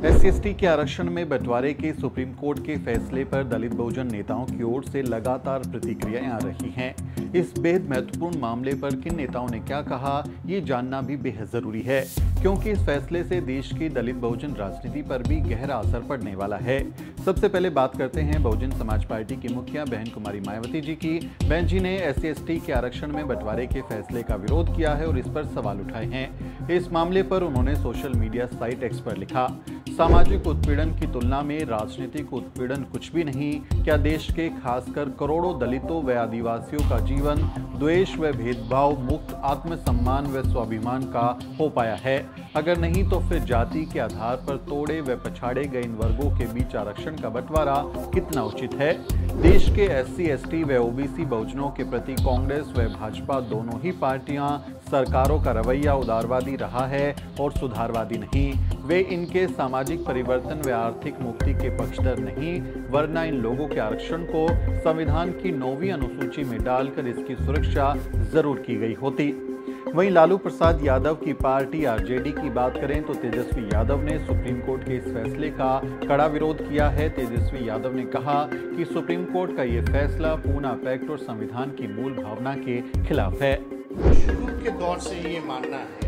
SC/ST के आरक्षण में बंटवारे के सुप्रीम कोर्ट के फैसले पर दलित बहुजन नेताओं की ओर से लगातार प्रतिक्रियाएं आ रही हैं। इस बेहद महत्वपूर्ण मामले पर किन नेताओं ने क्या कहा, ये जानना भी बेहद जरूरी है, क्योंकि इस फैसले से देश की दलित बहुजन राजनीति पर भी गहरा असर पड़ने वाला है। सबसे पहले बात करते हैं बहुजन समाज पार्टी की मुखिया बहन कुमारी मायावती जी की। बहन जी ने SC/ST के आरक्षण में बंटवारे के फैसले का विरोध किया है और इस पर सवाल उठाए हैं। इस मामले पर उन्होंने सोशल मीडिया साइट एक्स पर लिखा, सामाजिक उत्पीड़न की तुलना में राजनीतिक उत्पीड़न कुछ भी नहीं। क्या देश के खासकर करोड़ों दलितों व आदिवासियों का जीवन द्वेष व भेदभाव मुक्त आत्मसम्मान व स्वाभिमान का हो पाया है? अगर नहीं तो फिर जाति के आधार पर तोड़े व पछाड़े गए इन वर्गों के बीच आरक्षण का बंटवारा कितना उचित है? देश के SC/ST व OBC बहुजनों के प्रति कांग्रेस व भाजपा दोनों ही पार्टियां सरकारों का रवैया उदारवादी रहा है और सुधारवादी नहीं। वे इनके सामाजिक परिवर्तन व आर्थिक मुक्ति के पक्षधर नहीं, वरना इन लोगों के आरक्षण को संविधान की 9वीं अनुसूची में डालकर इसकी सुरक्षा जरूर की गई होती। वहीं लालू प्रसाद यादव की पार्टी RJD की बात करें तो तेजस्वी यादव ने सुप्रीम कोर्ट के इस फैसले का कड़ा विरोध किया है। तेजस्वी यादव ने कहा कि सुप्रीम कोर्ट का यह फैसला पूना पैक्ट और संविधान की मूल भावना के खिलाफ है। शुरू के दौर से ये मानना है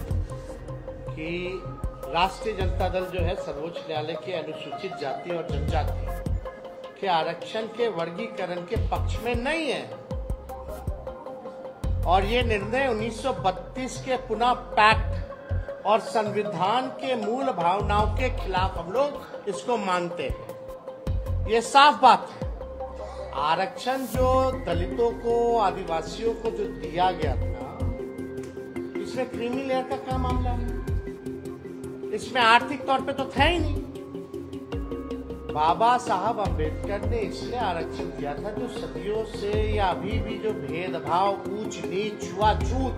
कि राष्ट्रीय जनता दल जो है सर्वोच्च न्यायालय के अनुसूचित जाति और जनजाति के आरक्षण के वर्गीकरण के पक्ष में नहीं है, और ये निर्णय 1932 के पुना पैक्ट और संविधान के मूल भावनाओं के खिलाफ हम लोग इसको मानते हैं। ये साफ बात है। आरक्षण जो दलितों को, आदिवासियों को जो दिया गया था, इसमें क्रीमी लेयर का क्या मामला है? इसमें आर्थिक तौर पे तो था ही नहीं। बाबा साहब अम्बेडकर ने इसलिए आरक्षण दिया था जो सदियों से या अभी भी जो भेदभाव, ऊंच नीच, छुआछूत,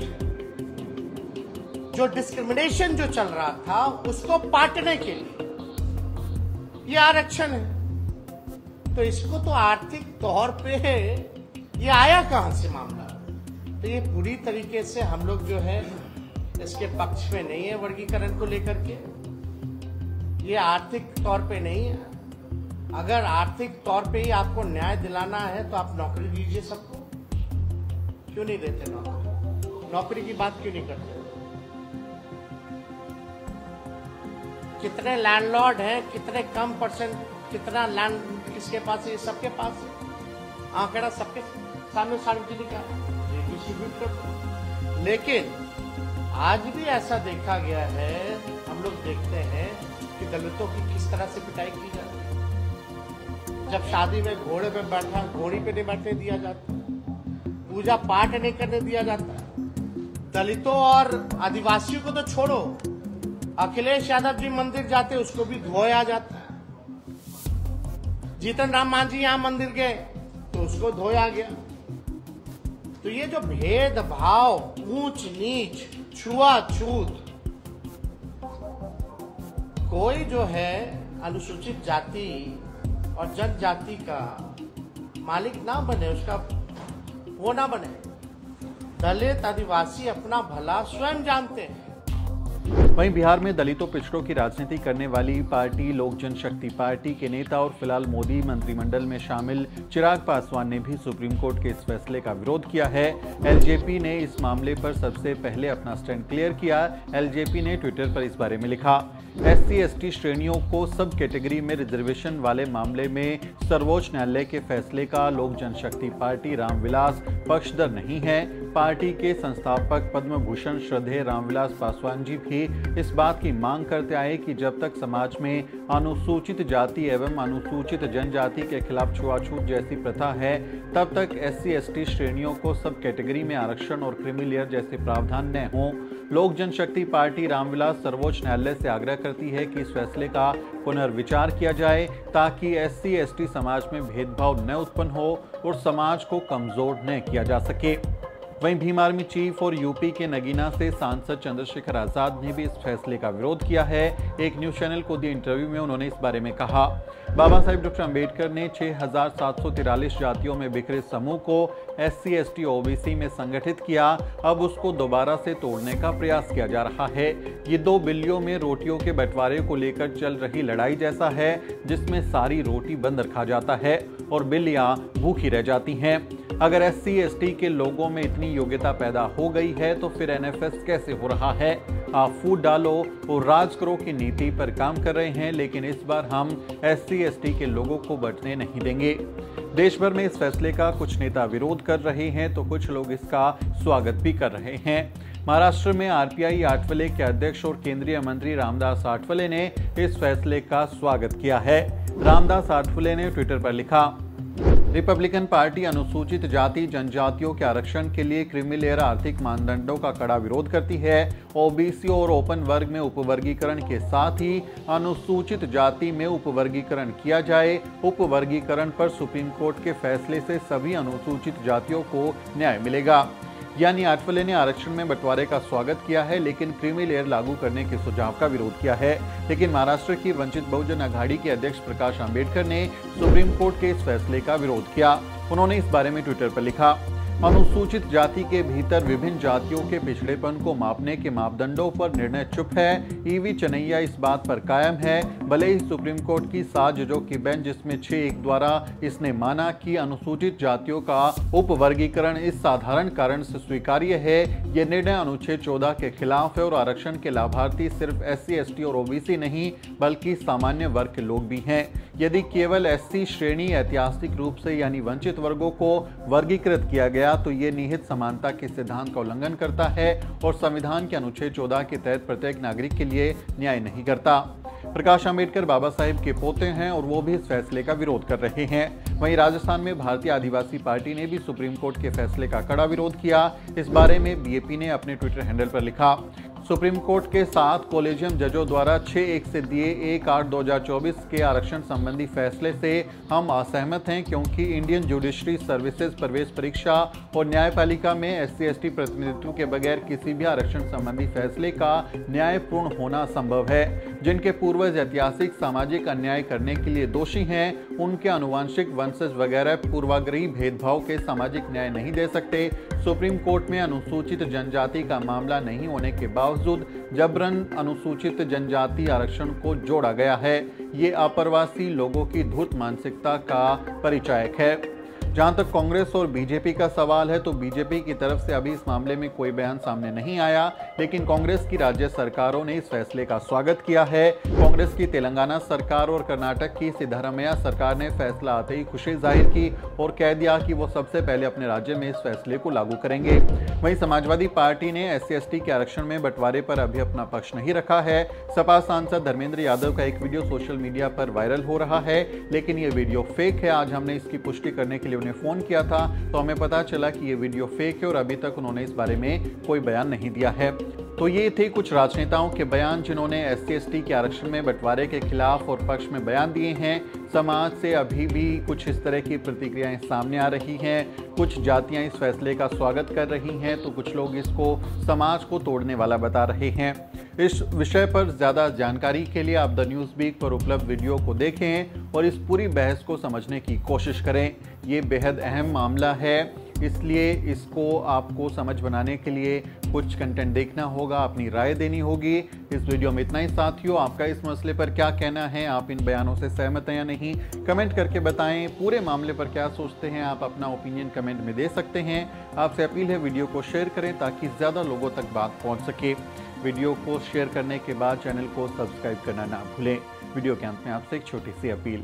जो डिस्क्रिमिनेशन जो चल रहा था उसको पाटने के लिए ये आरक्षण है। तो इसको तो आर्थिक तौर पे ये आया कहां से मामला? तो ये पूरी तरीके से हम लोग जो है इसके पक्ष में नहीं है। वर्गीकरण को लेकर के ये आर्थिक तौर पे नहीं है। अगर आर्थिक तौर पे ही आपको न्याय दिलाना है तो आप नौकरी दीजिए सबको। क्यों नहीं देते नौकरी? नौकरी की बात क्यों नहीं करते? कितने लैंडलॉर्ड हैं, कितने कम परसेंट, कितना लैंड किसके पास है? ये सबके पास है। आंकड़ा सबके सामने सार्वजनिक है, डिस्ट्रीब्यूट कर। लेकिन आज भी ऐसा देखा गया है, हम लोग देखते हैं कि दलितों की किस तरह से पिटाई की जाती है। जब शादी में घोड़े पे बैठा, घोड़ी पे नहीं बैठने दिया जाता, पूजा पाठ नहीं करने दिया जाता। दलितों और आदिवासियों को तो छोड़ो, अखिलेश यादव जी मंदिर जाते उसको भी धोया जाता है। जीतन राम मांझी यहां मंदिर गए तो उसको धोया गया। तो ये जो भेदभाव, ऊंच नीच, छुआछूत, कोई जो है अनुसूचित जाति और जनजाति का मालिक ना बने, उसका वो ना बने। दलित आदिवासी अपना भला स्वयं जानते हैं। वहीं बिहार में दलितों पिछड़ों की राजनीति करने वाली पार्टी लोक जनशक्ति पार्टी के नेता और फिलहाल मोदी मंत्रिमंडल में शामिल चिराग पासवान ने भी सुप्रीम कोर्ट के इस फैसले का विरोध किया है। LJP ने इस मामले पर सबसे पहले अपना स्टैंड क्लियर किया। LJP ने ट्विटर पर इस बारे में लिखा, SC/ST श्रेणियों को सब कैटेगरी में रिजर्वेशन वाले मामले में सर्वोच्च न्यायालय के फैसले का लोक जनशक्ति पार्टी रामविलास पक्षधर नहीं है। पार्टी के संस्थापक पद्म भूषण श्रद्धेय रामविलास पासवान जी भी इस बात की मांग करते आए कि जब तक समाज में अनुसूचित जाति एवं अनुसूचित जनजाति के खिलाफ छुआछूत जैसी प्रथा है, तब तक SC/ST श्रेणियों को सब कैटेगरी में आरक्षण और क्रीमी लेयर जैसे प्रावधान न हों। लोक जनशक्ति पार्टी रामविलास सर्वोच्च न्यायालय से आग्रह करती है कि इस फैसले का पुनर्विचार किया जाए ताकि SC/ST समाज में भेदभाव न उत्पन्न हो और समाज को कमजोर न किया जा सके। वहीं भीम आर्मी चीफ और यूपी के नगीना से सांसद चंद्रशेखर आजाद ने भी इस फैसले का विरोध किया है। एक न्यूज चैनल को दिए इंटरव्यू में उन्होंने इस बारे में कहा, बाबा साहेब डॉक्टर अंबेडकर ने 6,743 जातियों में बिखरे समूह को SC, ST, OBC में संगठित किया। अब उसको दोबारा से तोड़ने का प्रयास किया जा रहा है। ये 2 बिल्लियों में रोटियों के बंटवारे को लेकर चल रही लड़ाई जैसा है, जिसमें सारी रोटी बंद रखा जाता है और बिल्लियां भूखी रह जाती हैं। अगर SC, ST के लोगों में इतनी योग्यता पैदा हो गई है तो फिर NFS कैसे हो रहा है? आप फूट डालो और राज करो की नीति पर काम कर रहे हैं, लेकिन इस बार हम SC, ST के लोगों को बंटने नहीं देंगे। देश भर में इस फैसले का कुछ नेता विरोध कर रहे हैं तो कुछ लोग इसका स्वागत भी कर रहे हैं। महाराष्ट्र में RPI आठवले के अध्यक्ष और केंद्रीय मंत्री रामदास आठवले ने इस फैसले का स्वागत किया है। रामदास आठवले ने ट्विटर पर लिखा, रिपब्लिकन पार्टी अनुसूचित जाति जनजातियों के आरक्षण के लिए क्रीमी लेयर आर्थिक मानदंडों का कड़ा विरोध करती है। OBC और ओपन वर्ग में उपवर्गीकरण के साथ ही अनुसूचित जाति में उपवर्गीकरण किया जाए। उपवर्गीकरण पर सुप्रीम कोर्ट के फैसले से सभी अनुसूचित जातियों को न्याय मिलेगा। यानी आठवले ने आरक्षण में बंटवारे का स्वागत किया है, लेकिन क्रीमी लेयर लागू करने के सुझाव का विरोध किया है। लेकिन महाराष्ट्र की वंचित बहुजन अघाड़ी के अध्यक्ष प्रकाश आंबेडकर ने सुप्रीम कोर्ट के इस फैसले का विरोध किया। उन्होंने इस बारे में ट्विटर पर लिखा, अनुसूचित जाति के भीतर विभिन्न जातियों के पिछड़ेपन को मापने के मापदंडों पर निर्णय चुप है। EV चनैया इस बात पर कायम है, भले ही सुप्रीम कोर्ट की 7 जजों की बेंच जिसमें 6-1 द्वारा इसने माना कि अनुसूचित जातियों का उपवर्गीकरण इस साधारण कारण से स्वीकार्य है। ये निर्णय अनुच्छेद 14 के खिलाफ है और आरक्षण के लाभार्थी सिर्फ SC, ST और OBC नहीं बल्कि सामान्य वर्ग के लोग भी हैं। यदि केवल SC श्रेणी ऐतिहासिक रूप से यानी वंचित वर्गों को वर्गीकृत किया गया तो ये निहित समानता के सिद्धांत का उल्लंघन करता है और संविधान के अनुच्छेद 14 के तहत प्रत्येक नागरिक के लिए न्याय नहीं करता। प्रकाश आंबेडकर बाबा साहेब के पोते हैं और वो भी इस फैसले का विरोध कर रहे हैं। वहीं राजस्थान में भारतीय आदिवासी पार्टी ने भी सुप्रीम कोर्ट के फैसले का कड़ा विरोध किया। इस बारे में BJP ने अपने ट्विटर हैंडल पर लिखा, सुप्रीम कोर्ट के 7 कॉलेजियम जजों द्वारा 6-1 से दिए 1/8/2024 के आरक्षण संबंधी फैसले से हम असहमत हैं, क्योंकि इंडियन जुडिशरी सर्विसेज प्रवेश परीक्षा और न्यायपालिका में SC, ST प्रतिनिधित्व के बगैर किसी भी आरक्षण संबंधी फैसले का न्यायपूर्ण होना संभव है। जिनके पूर्वज ऐतिहासिक सामाजिक अन्याय करने के लिए दोषी हैं, उनके आनुवंशिक वंशज वगैरह पूर्वाग्रही भेदभाव के सामाजिक न्याय नहीं दे सकते। सुप्रीम कोर्ट में अनुसूचित जनजाति का मामला नहीं होने के बावजूद जबरन अनुसूचित जनजाति आरक्षण को जोड़ा गया है। ये अप्रवासी लोगों की धूर्त मानसिकता का परिचायक है। जहां तक कांग्रेस और बीजेपी का सवाल है तो बीजेपी की तरफ से अभी इस मामले में कोई बयान सामने नहीं आया, लेकिन कांग्रेस की राज्य सरकारों ने इस फैसले का स्वागत किया है। कांग्रेस की तेलंगाना सरकार और कर्नाटक की सिद्धरामैया सरकार ने फैसला आते ही खुशी जाहिर की और कह दिया कि वो सबसे पहले अपने राज्य में इस फैसले को लागू करेंगे। वहीं समाजवादी पार्टी ने SC, ST के आरक्षण में बंटवारे पर अभी अपना पक्ष नहीं रखा है। सपा सांसद धर्मेंद्र यादव का एक वीडियो सोशल मीडिया पर वायरल हो रहा है, लेकिन ये वीडियो फेक है। आज हमने इसकी पुष्टि करने के लिए उन्हें फोन किया था तो हमें पता चला कि ये वीडियो फेक है और अभी तक उन्होंने इस बारे में कोई बयान नहीं दिया है। तो ये थे कुछ राजनेताओं के बयान जिन्होंने SC, ST के आरक्षण में बंटवारे के खिलाफ और पक्ष में बयान दिए हैं। समाज से अभी भी कुछ इस तरह की प्रतिक्रियाएं सामने आ रही हैं। कुछ जातियां इस फैसले का स्वागत कर रही हैं तो कुछ लोग इसको समाज को तोड़ने वाला बता रहे हैं। इस विषय पर ज़्यादा जानकारी के लिए आप द न्यूज़ वीक पर उपलब्ध वीडियो को देखें और इस पूरी बहस को समझने की कोशिश करें। ये बेहद अहम मामला है, इसलिए इसको आपको समझ बनाने के लिए कुछ कंटेंट देखना होगा, अपनी राय देनी होगी। इस वीडियो में इतना ही साथियों। आपका इस मसले पर क्या कहना है? आप इन बयानों से सहमत हैं या नहीं? कमेंट करके बताएं। पूरे मामले पर क्या सोचते हैं? आप अपना ओपिनियन कमेंट में दे सकते हैं। आपसे अपील है वीडियो को शेयर करें ताकि ज़्यादा लोगों तक बात पहुँच सके। वीडियो को शेयर करने के बाद चैनल को सब्सक्राइब करना ना भूलें। वीडियो के अंत में आपसे एक छोटी सी अपील।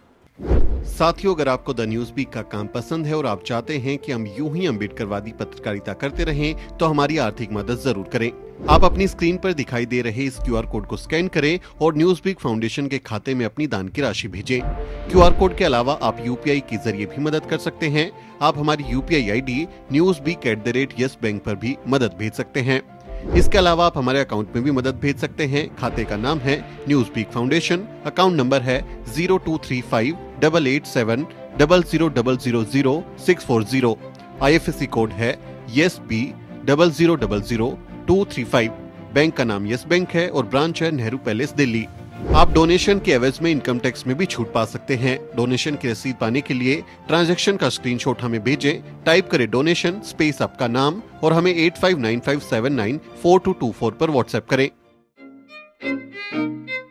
साथियों, अगर आपको द न्यूज़ वीक का काम पसंद है और आप चाहते हैं कि हम यूं ही अम्बेडकरवादी पत्रकारिता करते रहें तो हमारी आर्थिक मदद जरूर करें। आप अपनी स्क्रीन पर दिखाई दे रहे इस QR कोड को स्कैन करें और न्यूज़ वीक फाउंडेशन के खाते में अपनी दान की राशि भेजें। QR कोड के अलावा आप UPI के जरिए भी मदद कर सकते हैं। आप हमारी UPI ID newsweek@yes bank पर भी मदद भेज सकते हैं। इसके अलावा आप हमारे अकाउंट में भी मदद भेज सकते हैं। खाते का नाम है Newsweek foundation, account number है 02358870000640। IFSC कोड है YesB0000235। बैंक का नाम यस बैंक है और ब्रांच है नेहरू पैलेस, दिल्ली। आप डोनेशन के एवज में इनकम टैक्स में भी छूट पा सकते हैं। डोनेशन की रसीद पाने के लिए ट्रांजैक्शन का स्क्रीनशॉट हमें भेजें। टाइप करें डोनेशन स्पेस आपका नाम और हमें 8595794224 पर व्हाट्सएप करें।